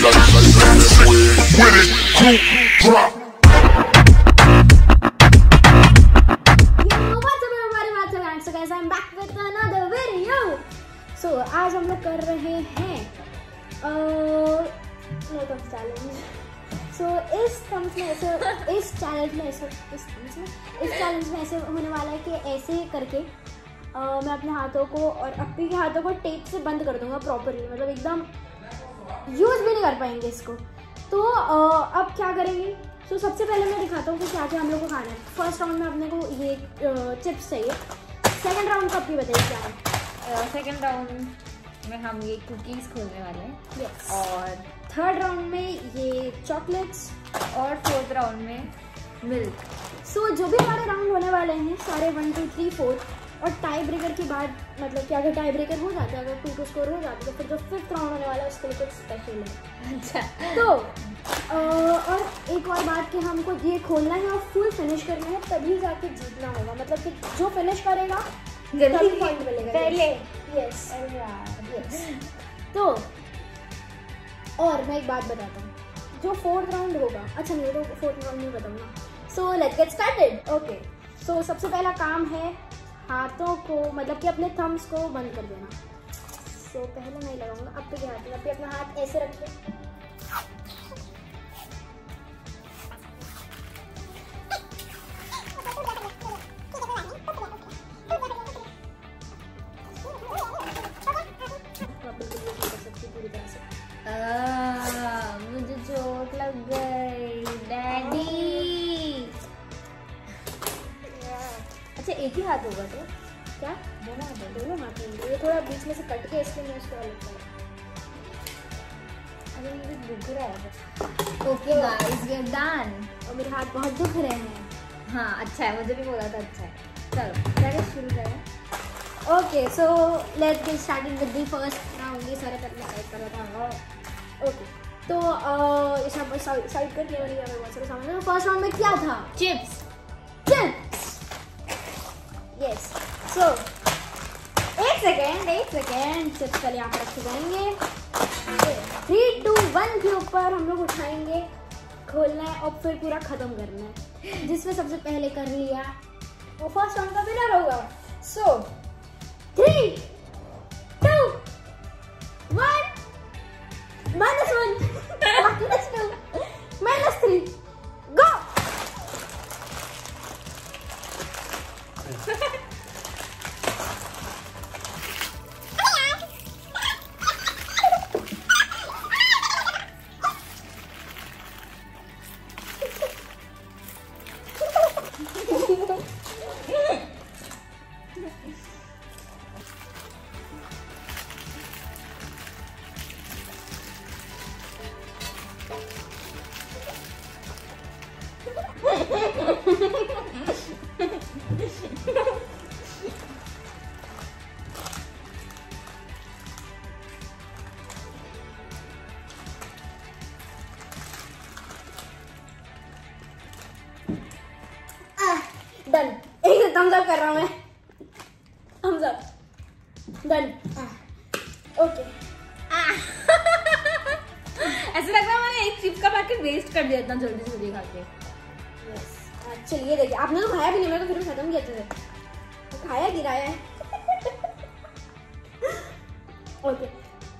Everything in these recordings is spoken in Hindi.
आज हम लोग कर रहे हैं चैलेंज। इस चैलेंज में ऐसे होने वाला है कि ऐसे करके मैं अपने हाथों को और अपनी के हाथों को टेप से बंद कर दूंगा प्रॉपरली, मतलब एकदम यूज भी नहीं कर पाएंगे इसको। तो अब क्या करेंगे? सबसे पहले मैं दिखाता हूँ कि क्या क्या हम लोग को खाना है। फर्स्ट राउंड में अपने को ये चिप्स चाहिए। सेकंड राउंड का अपनी बताइए क्या है? सेकंड राउंड में हम ये कुकीज़ खोलने वाले हैं। yes. और थर्ड राउंड में ये चॉकलेट्स और फोर्थ राउंड में मिल्क। जो भी हमारे राउंड होने वाले हैं सारे 1 2 3 4 और टाई ब्रेकर के बाद, मतलब कि अगर टाई ब्रेकर हो जाता है, अगर 2-2 स्कोर हो जाता है, तो फिर जो फिफ्थ राउंड होने वाला है उसके लिए कुछ स्पेशल है। अच्छा। तो और एक और बात कि हमको ये खोलना है और फुल फिनिश करना है, तभी जाके जीतना होगा। मतलब कि जो फिनिश करेगा जल्दी पॉइंट मिलेगा पहले। यस। तो और मैं एक बात बताता हूँ, जो फोर्थ राउंड होगा, अच्छा नहीं तो फोर्थ राउंड नहीं बताऊंगा। Let's get started. ओके, सबसे पहला काम है हाथों को, मतलब कि अपने थम्स को बंद कर देना। पहले नहीं लगाऊंगा, अब तो क्या हाथ में अपना हाथ ऐसे रख के मुझे चोट लग गई डैडी। अच्छा एक ही हाथ होगा तो क्या? दोनों हाथ होंगे। ये थोड़ा बीच में से कट के इसलिए मैं उसको अलग करूँ। अरे मुझे दुख रहा है। Okay guys, we are done. और मेरे हाथ बहुत दुख रहे हैं। हाँ अच्छा है, मुझे भी बोला था अच्छा है। चलो पहले शुरू करें। Okay, let's get started with the first round. ये सारे करना टाइप कर रहा था। ओके, तो ये सब साइड कर लिया मैंने, बहुत सारे सामान। तो फर्स्ट राउंड में क्या था? चिप्स। यस। एक सेकेंड चिप्स पहले यहाँ पर रखे जाएंगे। 3 2 1 के ऊपर हम लोग उठाएंगे, खोलना है और फिर पूरा खत्म करना है। जिसमें सबसे पहले कर लिया वो फर्स्ट राउंड का विनर होगा। 3 2 1 -1 -2 -3 गो। डन। एक थम्स अप कर रहा हूँ मैं। Thumbs up done. ओके। ऐसा लग रहा है मैंने एक चिप का पैकेट वेस्ट कर दिया इतना जल्दी खा के। चलिए देखिए, आपने तो खाया भी नहीं, मैंने तो फिर भी खत्म किया अच्छे से। खाया गिराया है। ओके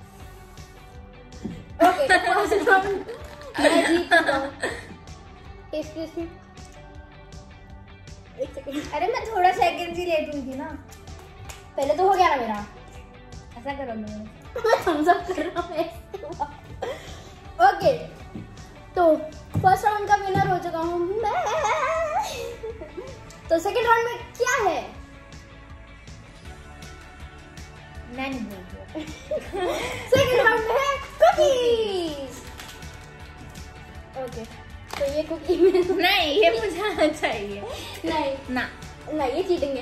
फर्स्ट राउंड मैं जीत चुका हूँ। टेस्टी। एक सेकंड। अरे मैं थोड़ा सेकंड ही लेट हुई थी ना। पहले तो हो गया ना मेरा। ऐसा करो मैं थम्स अप कर रहा हूँ। ओके, तो फर्स्ट राउंड का विनर हो चुका हूँ मैं। तो सेकंड राउंड में क्या है? मैं नहीं बोलती। सेकंड राउंड में है कुकीज। ओके, तो ये कुकी में नहीं, ये मुझे आना चाहिए। नहीं ये चीटिंग है।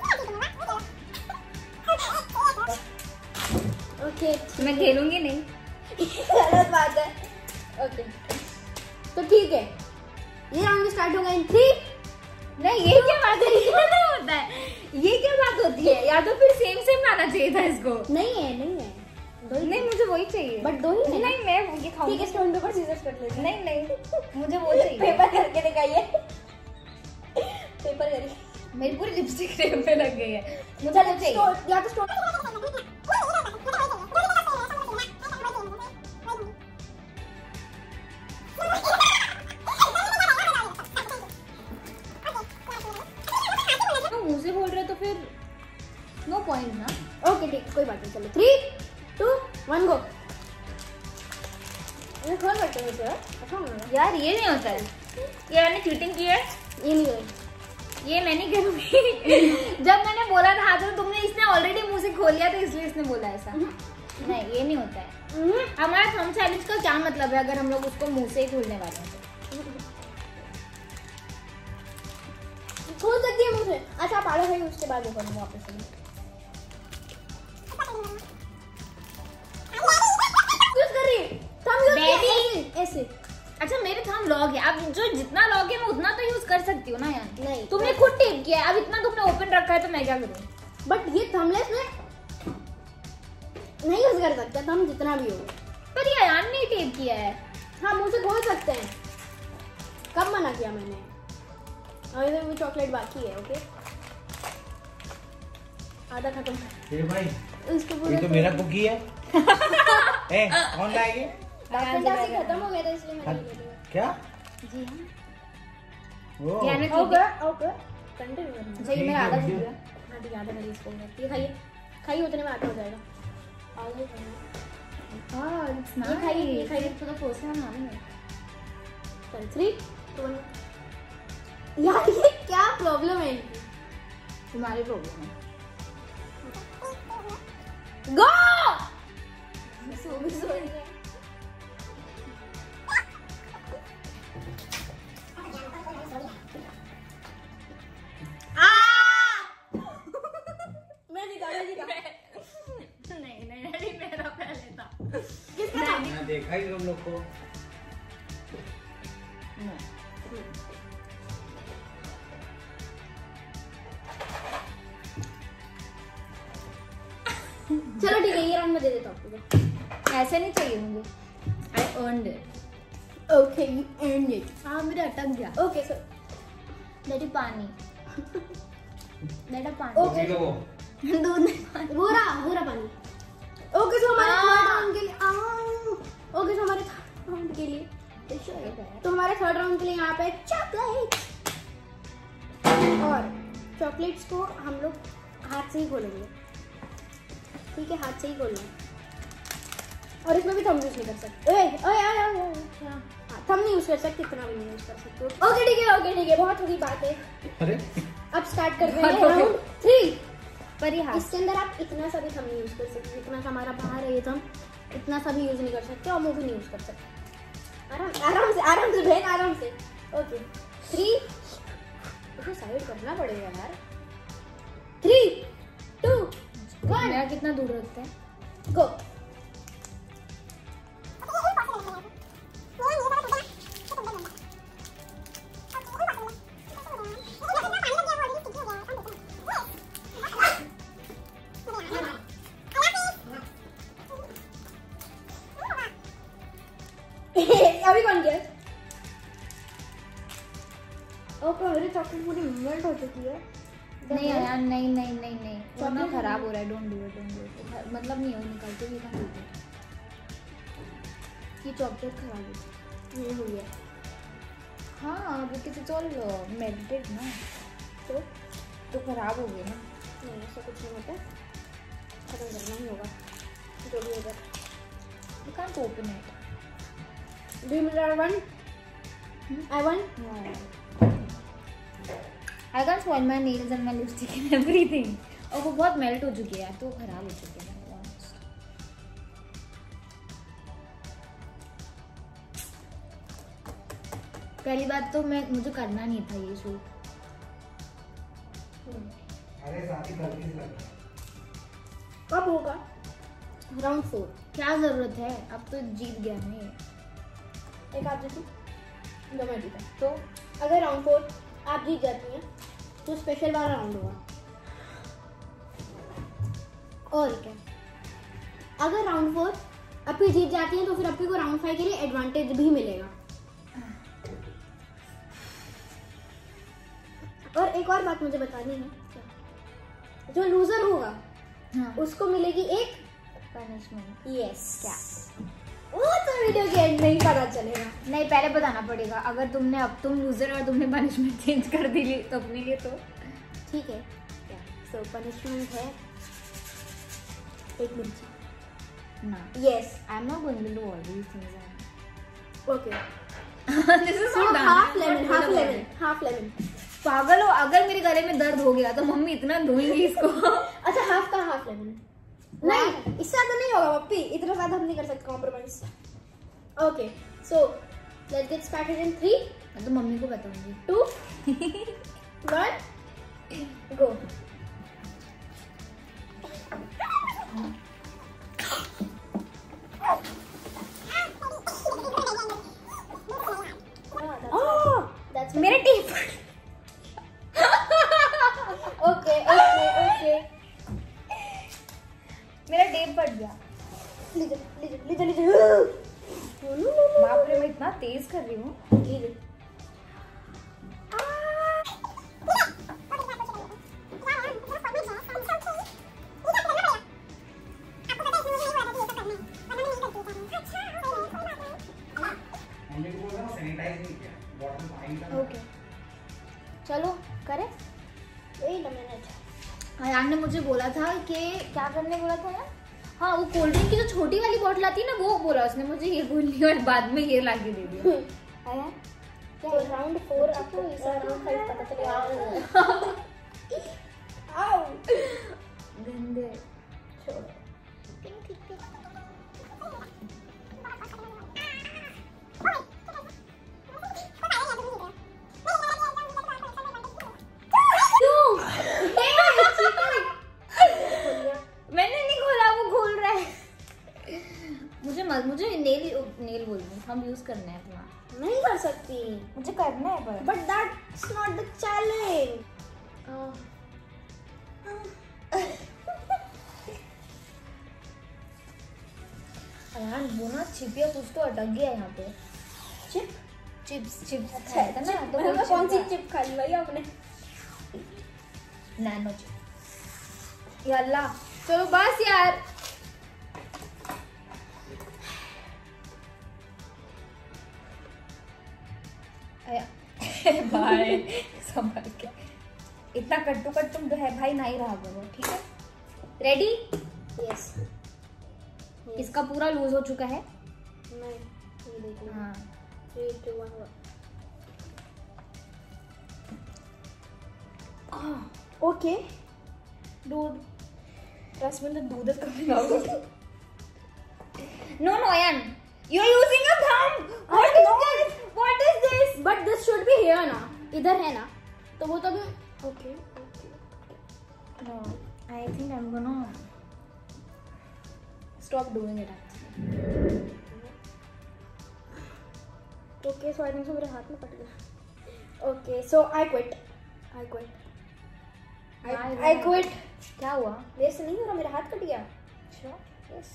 ओके, मैं खेलूंगी नहीं। गलत बात है। ओके, तो ठीक है, ये राउंड स्टार्ट होगा इन 3। नहीं, ये क्या बात है? ये नहीं होता है। ये क्या बात होती है? या तो फिर सेम आना चाहिए था इसको। नहीं है नहीं मुझे वही चाहिए। बट 2 ही नहीं मैं ये खाऊंगी। ठीक है, स्टोन पेपर सीजर्स कर लेते हैं। नहीं मुझे वो चाहिए। पेपर करके दिखाइए। पेपर करिए। मेरी पूरी लिपस्टिक टेप पे लग गई है। मुझे वो चाहिए। या तो स्टोन मुंह से बोल रहे तो फिर नो पॉइंट ना। ओके ठीक, कोई बात नहीं, चलो 3 2 1 गो। ये खोल सकते हो सर? अच्छा होगा यार ये नहीं होता है। ये मैंने चीटिंग की है। ये नहीं होगा। ये मैं नहीं करूँगी। जब मैंने बोला था तो तुमने इसने ऑलरेडी मुंह से खोल लिया तो इसलिए इसने बोला ऐसा। नहीं ये नहीं होता है। हमारा थंब चैलेंज का क्या मतलब है अगर हम लोग उसको मुंह से ही खोलने वाले हैं? खोल सकती है मुझे। अच्छा आप आधा खाइए, उसके बाद वो करूँगा वापस से। यूज कर रही है थंब यूज Daddy। ऐसे। अच्छा मेरे थंब लॉक है। अब जो जितना लॉक है मैं उतना तो यूज कर सकती हूँ ना यार। नहीं तुमने खुद टेप किया है। अब इतना तुमने ओपन रखा है तो मैं क्या करूँ? बट ये थंबलेस में नहीं यूज कर सकते थंब जितना भी हो। पर ये अयान ने टेप किया है। हाँ मुंह से खोल सकते हैं। कब मना किया मैंने? अभी तो चॉकलेट बाकी है। ओके आधा खत्म। ये भाई उसके ये पूरे तो मेरा कुकी है। ए कौन लाएगी? फंटासी खत्म हो गया था इसलिए मैंने ले लिया। क्या? जी हाँ। ओ यानी ओके ओके कंटिन्यू करना। अच्छा ये मेरा आधा हो गया। हाँ ठीक है, आधा करिए इसको। ये खाइए खाइए, उतने में आधा हो जाएगा। आधा ही खाना। हाँ इट्स नाइस। ये खाइए, ये खाइए। तो फर्स्ट टाइम आ रही है। चल 3 2 1। यार ये क्या प्रॉब्लम है इनकी? तुम्हारी प्रॉब्लम है। गो सो भी सो रही है। मैं निकाला नहीं मेरा पहले था। किसका था? मैं देखा ही तुम लोग को। चलो ठीक है, ये राउंड में दे देता हूँ आपको। ऐसे नहीं चाहिए मुझे। I earned it. Okay you earned it. हाँ मेरा अटक गया। ओके सर डैडी पानी। डैडा पानी। ओके पी लो वो। दूध नहीं पानी। पूरा पानी। ओके सो हमारे थर्ड राउंड के लिए ओके सो हमारे थर्ड राउंड के लिए तो हमारे थर्ड राउंड के लिए यहाँ पे चॉकलेट और चॉकलेट्स को हम लोग हाथ से ही खोलेंगे। ठीक है, हाथ से ही खोलना है। और इसमें भी थंब यूज नहीं कर सकते। थंब नहीं यूज कर सकते, इतना भी नहीं यूज कर सकते। ओके ठीक है, बहुत होगी बातें। अरे अब स्टार्ट करते हैं राउंड 3। पर ये हाथ इसके अंदर आप इतना सा भी थंब नहीं यूज कर सकते, जितना सा हमारा बाहर है ये थंब, इतना सा भी यूज नहीं कर सकते और मुंह भी नहीं यूज कर सकते। आराम से बहन, आराम से। ओके 3 इसको साइड करना पड़ेगा यार। 3 2 1 मेरा कितना दूर रखते हैं? गो। अभी कौन गया? ओके मेरी चॉकलेट पूरी मेल्ट हो चुकी है। नहीं यार नहीं वरना खराब हो रहा है। Don't do it. मतलब नहीं हो निकालते ये काम होता है। ये चॉकलेट खराब हो ये हुई है। हाँ बिकॉज इट्स ऑल मेल्टेड ना, तो खराब हो गए ना। नहीं ऐसा कुछ नहीं होता, खत्म करना ही होगा जो भी होगा। You can't open it. Do you mean I won? I won? No. I can't spoil my nails and my lipstick and everything. और वो बहुत मेल्ट हो चुकी है यार, तो खराब हो चुकी है। पहली बात तो मुझे करना नहीं था ये शूट। अरे साथी गलती से लग गया। कब होगा? राउंड 4। क्या जरूरत है, अब तो जीत गया ना ये। एक आप जीती, दो मैं जीता। तो अगर राउंड 4 आप जीत जाती हैं तो स्पेशल वाला राउंड होगा। और क्या अगर राउंड 4 अपी जीत जाती है तो फिर अपी को राउंड 5 के लिए एडवांटेज भी मिलेगा। और एक और बात मुझे बतानी है, जो लूजर होगा हाँ। उसको मिलेगी एक पनिशमेंट। यस। क्या वो तो वीडियो के एंड में ही पता चलेगा। नहीं, पहले बताना पड़ेगा। अगर तुमने अब तुम लूजर और तुमने पनिशमेंट चेंज कर दी तो अपने लिए तो ठीक है। क्या सो पनिशमेंट है एक मिर्ची ना। Yes I am not going to do all these things. Okay this is so not half lemon. पागल हो, अगर मेरे गले में दर्द हो गया तो मम्मी इतना धोएंगी इसको। अच्छा हाफ का हाफ लेमन नहीं, इससे ज्यादा नहीं होगा पप्पी, इतना ज्यादा हम नहीं कर सकते compromise. Okay so let's get started in 3 मैं तो मम्मी को बताऊंगी। 2 1 गो। मेरे टीप। ओके मेरा टेप फट गया। लीजिए बाप रे, मैं इतना तेज कर रही हूँ। ओके चलो करें। Wait a minute. अयान ने मुझे बोला था कि क्या करने बोला था यार? हाँ, वो कोल्ड ड्रिंक की जो छोटी वाली बॉटल आती है ना, वो बोला उसने मुझे ये बोलनी और बाद में ये लाके दे दिया। आया क्या राउंड 4 आपको इस राउंड 5 पता चलेगा। आओ गंदे छोड़ो। मैंने नहीं खोला, वो खोल रहा है। मुझे नेल बोल रही, हम यूज करना है अपना। नहीं कर सकती, मुझे करना है पर। But that's not the challenge. यार वो ना छिपिया कुछ तो अटक गया यहाँ पे। चिप्स अच्छा था ना, तो मैंने कौन सी चिप खा ली भाई आपने? Nano chip. यल्ला चलो बस यार। भाई संभल के, इतना कट्टू कट तुम है भाई नहीं रहा करो, ठीक है? रेडी? यस। इसका पूरा लूज हो चुका है। नहीं ये देखिए। हाँ 3 2 1 okay dude, trust me, the दूध is coming out. No, Ayan, you're using a thumb. What is this? What is this? But this should be here ना, इधर है ना, तो वो तो भी okay. No, I think I'm gonna stop doing it actually. Okay so I think so मेरे हाथ में कट गया। Okay so I quit. क्या हुआ? मेरे से नहीं हो रहा, मेरा हाथ कट गया। यस।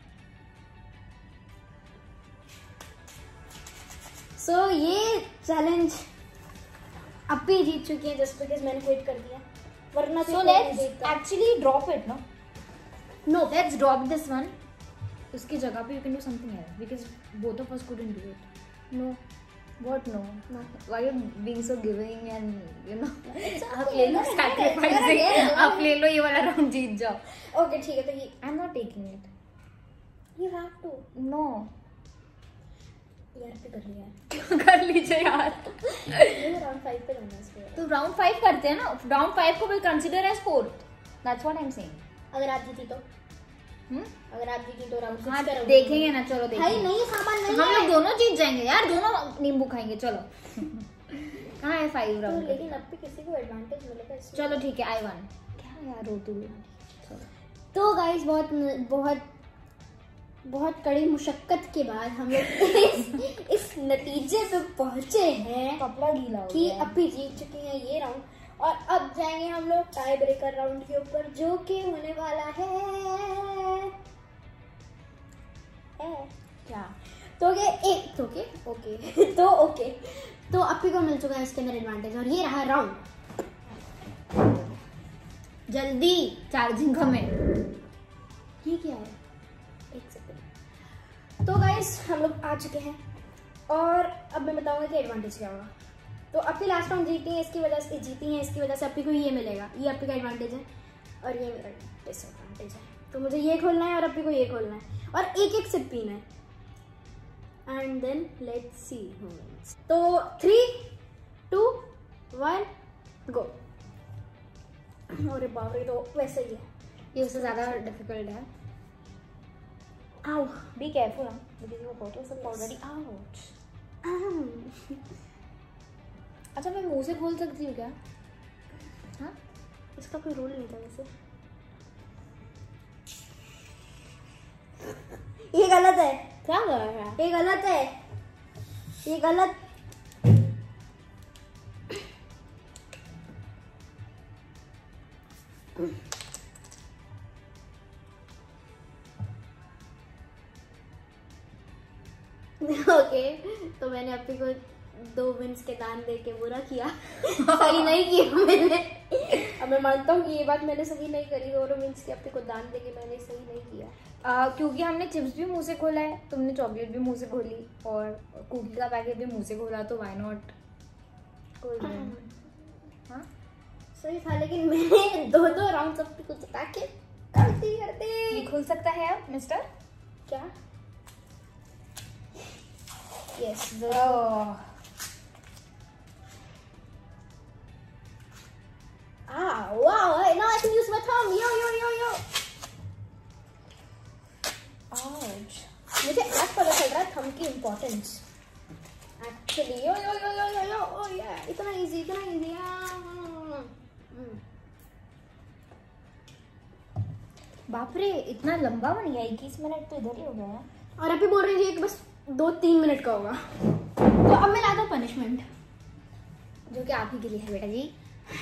सो ये चैलेंज अपी जीत चुकी है जस्ट बिकॉज मैंने क्विट कर दिया, वरना So let's actually drop it, no? No Let's drop this one. उसकी जगह पे you can do something else because both of us couldn't do it. No What no? No. Why you being so giving and you know? आप okay, ले लो you're sacrificing. right. आप ले लो ये वाला राउंड जीत जाओ. ओके ठीक है, तो ये I'm not taking it. You have to. No. यार पे कर लिया कर लीजिए यार. ये राउंड 5 पे जाना है इसको। तो राउंड 5 करते हैं ना. राउंड 5 को will consider as fourth. That's what I'm saying. अगर आप जीती तो अगर आप जीती तो राउंड 6 हाँ पे देखेंगे ना, चलो भाई देखेंगे. नहीं सामान नहीं हम है लोग दोनों जीत जाएंगे यार, दोनों नींबू खाएंगे. चलो कहाँ है 5 तो, राउंड? लेकिन अब भी किसी को एडवांटेज मिलेगा इसमें। चलो ठीक है, I won. क्या यार रो तू? तो गाइस बहुत कड़ी मुशक्कत के बाद हम लोग इस नतीजे पे पहुंचे हैं कपड़ा गीला हो कि गया. अपी जीत चुकी हैं ये राउंड, और अब जाएंगे हम लोग टाई ब्रेकर राउंड के ऊपर, जो कि होने वाला है क्या तो अपी को मिल चुका है इसके अंदर एडवांटेज और ये रहा राउंड। जल्दी चार्जिंग कम है। ये क्या है? एक सेकंड। तो गाइस हम लोग आ चुके हैं और अब मैं बताऊंगा कि एडवांटेज क्या होगा। तो अपी लास्ट राउंड जीती है, इसकी वजह से अपी को ये मिलेगा, ये अपी का एडवांटेज है और ये मेरा डिसएडवांटेज है। तो मुझे ये खोलना है और अपी को ये खोलना है और एक एक सिप पीना है। And then let's see who wins. तो 3, 2, 1 गो। अरे बाप रे, तो वैसे ही है, ये उससे ज्यादा डिफिकल्ट है। आओ be careful because your bottles are already out. अच्छा मैं मुंह से खोल सकती हूँ क्या? हाँ, इसका कोई रूल नहीं था वैसे। ये गलत है। क्या कर रहा है? ये गलत है, ये गलत। ओके तो मैंने अपनी को 2 विन्स के दान दे के बुरा किया। सही नहीं किया मैंने। अब मैं मानता हूँ कि ये बात मैंने सही नहीं करी, 2 विन्स के अपने को दान दे के मैंने सही नहीं किया। क्योंकि हमने चिप्स भी मुंह से खोला है, तुमने चॉकलेट भी मुंह से खोली और कुकी का पैकेट भी मुंह से खोला, तो व्हाई नॉट? कोई नहीं। हाँ सही था, लेकिन मैंने 2 राउंड अपनी को जिता के गलती कर दी। ये खुल सकता है अब मिस्टर? क्या? Yes. Wow, now I can use my thumb. Yo. Ouch. मुझे आज पता चल रहा है थंब की importance. Actually, yo. Oh yeah, इतना easy. बाप रे, इतना लंबा बन गया, 21 मिनट तो इधर ही हो गया। और अभी बोल रही थी कि बस 2-3 मिनट का होगा। तो अब मैं लाता हूँ पनिशमेंट, जो कि आप ही के लिए है बेटा जी।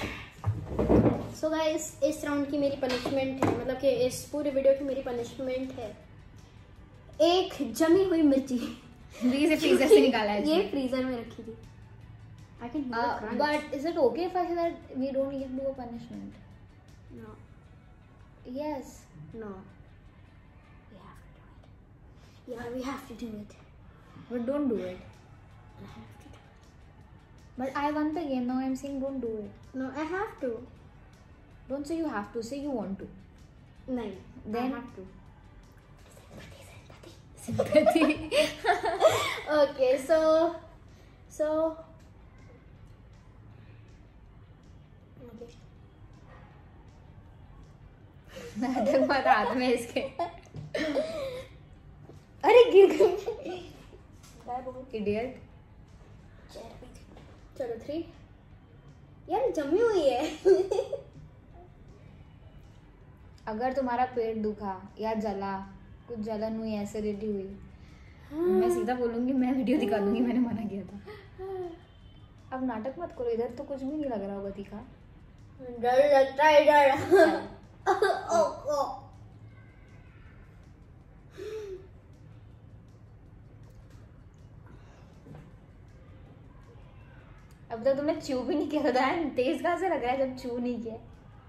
सो गाइस, इस राउंड की मेरी पनिशमेंट है, मतलब कि इस पूरे वीडियो की मेरी पनिशमेंट है एक जमी हुई मिर्ची। इसे फ्रीजर से निकाला है। ये फ्रीजर में रखी थी। I can hear the crunch. But is it okay if I say that we don't give you a punishment? No. Yes. No. We have to do it. Yeah, we have to do it. But don't do it. I have to do it. But I won the game. Now I'm saying don't do it. No, I have to. Don't say you have to. Say you want to. नहीं. Then I have to. Sympathy. Okay, so okay. नाटक मत हाथ में इसके। अरे गिर गई। Idiot. चलो 3। यार जमी हुई है। अगर तुम्हारा पेट दुखा या जला, कुछ जलन हुई, एसिडिटी हुई, मैं सीधा बोलूंगी, मैं वीडियो दिखा दूंगी, मैंने मना किया था। अब नाटक मत करो, इधर तो कुछ भी नहीं लग रहा होगा तीखा। डर लगता है, डर। अब तक तुमने च्यू भी नहीं किया था, तेज कहाँ से लग रहा है जब च्यू नहीं किया?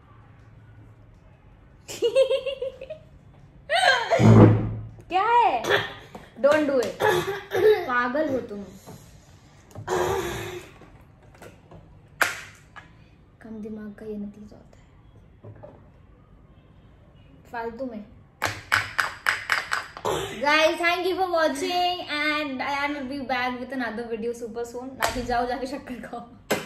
क्या है? Don't do it. पागल हो तुम। कम दिमाग का ये नतीजा होता है फालतू में। Guys, thank you for watching and I will be back with another video super soon. नाती जाओ जाके शक्कर खाओ।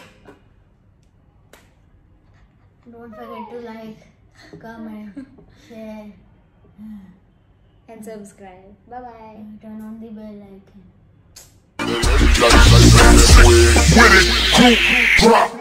Don't forget to like, comment, share, and subscribe. Bye bye. turn on the bell icon. With it, drop.